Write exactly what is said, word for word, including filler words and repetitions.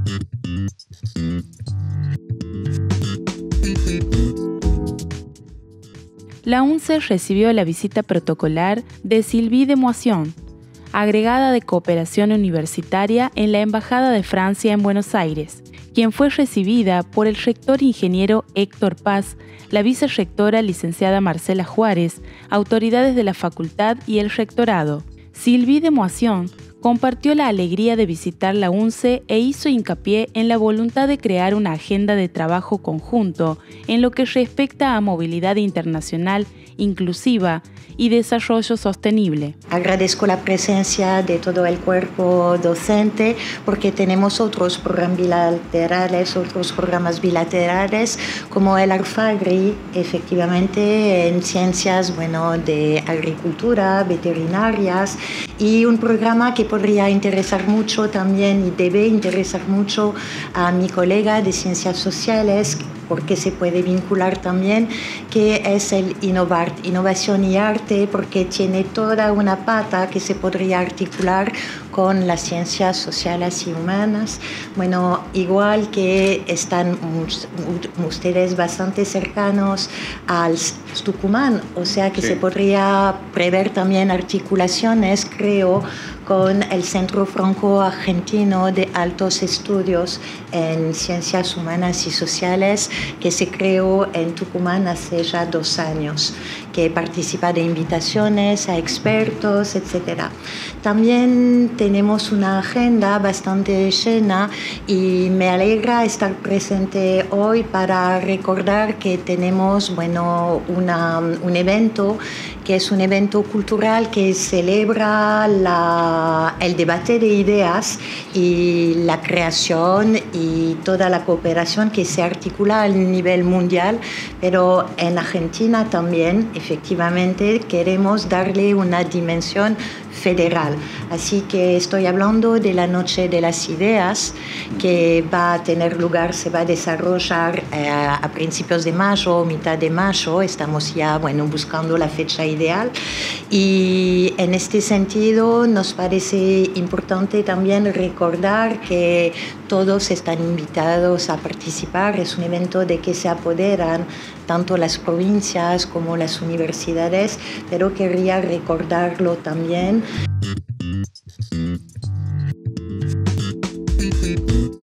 La UNCE recibió la visita protocolar de Sylvie de Moisson, agregada de Cooperación Universitaria en la Embajada de Francia en Buenos Aires, quien fue recibida por el rector ingeniero Héctor Paz, la vicerrectora licenciada Marcela Juárez, autoridades de la facultad y el rectorado. Sylvie de Moisson compartió la alegría de visitar la UNCE e hizo hincapié en la voluntad de crear una agenda de trabajo conjunto en lo que respecta a movilidad internacional inclusiva y desarrollo sostenible. Agradezco la presencia de todo el cuerpo docente porque tenemos otros programas bilaterales, otros programas bilaterales como el ARFAGRI, efectivamente en ciencias bueno, de agricultura, veterinarias, y un programa que podría interesar mucho también y debe interesar mucho a mi colega de ciencias sociales porque se puede vincular también, que es el Innovart, Innovación y Arte, porque tiene toda una pata que se podría articular con las ciencias sociales y humanas. Bueno, igual que están ustedes bastante cercanos al Tucumán, o sea que sí. Se podría prever también articulaciones, creo, con el Centro Franco-Argentino de Altos Estudios en Ciencias Humanas y Sociales, que se creó en Tucumán hace ya dos años, que participa de invitaciones a expertos, etcétera. También tenemos una agenda bastante llena y me alegra estar presente hoy para recordar que tenemos bueno, una, un evento que es un evento cultural que celebra la, el debate de ideas y la creación y toda la cooperación que se articula a nivel mundial, pero en Argentina también, efectivamente, queremos darle una dimensión federal. Así que estoy hablando de la Noche de las Ideas, que va a tener lugar, se va a desarrollar eh, a principios de mayo, mitad de mayo. Estamos ya bueno, buscando la fecha ideal. Y en este sentido nos parece importante también recordar que todos están invitados a participar. Es un evento de que se apoderan tanto las provincias como las universidades, pero quería recordarlo también.